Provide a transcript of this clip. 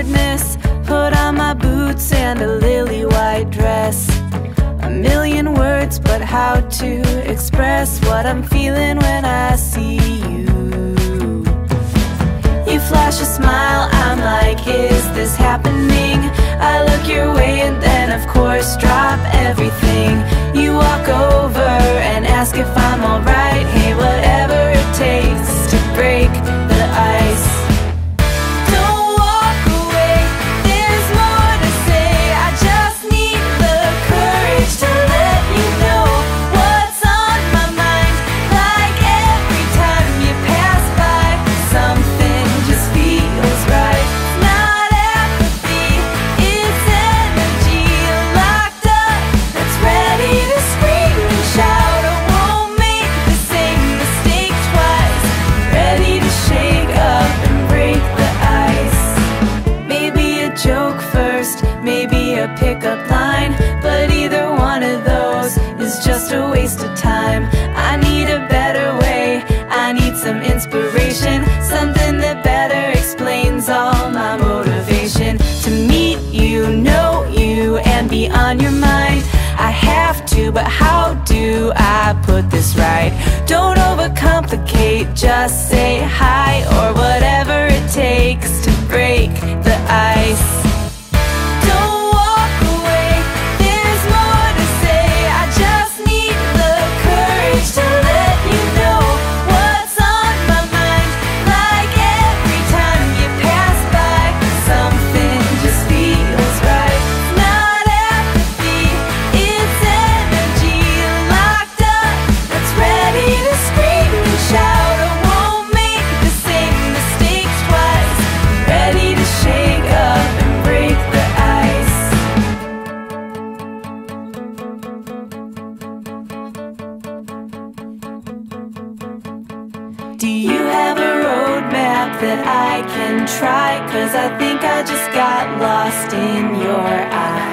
boredness, put on my boots and a lily white dress. A million words, but how to express what I'm feeling when I see you. You flash a smile, I'm like, is this happening? I look your way and then of course drop everything. You walk over and ask if I'm alright. Hey, whatever it takes to break the ice. Don't walk away, there's more to say. I just need the courage to let you know what's on my mind. Like every time you pass by, something just feels right. Not apathy, it's energy locked up that's ready to scream and shout. I won't make the same mistake twice. Ready to shake up and break the ice. Maybe a joke first, maybe a pickup line, but either one of those is just a waste of time. I need a better way, I need some inspiration, something that better explains all my motivation. To meet you, know you, and be on your mind. I have to, but how do I put this right? Don't overcomplicate, just say hi, or whatever it takes to break the ice. Don't walk away, there's more to say. I just need the courage to let you know what's on my mind. Like every time you pass by, something just feels right. Not apathy, it's energy locked up that's ready to scream and shout. I won't make the same mistakes twice. Ready to shake up and break the ice. Do you have a roadmap that I can try? 'Cause I think I just got lost in your eyes.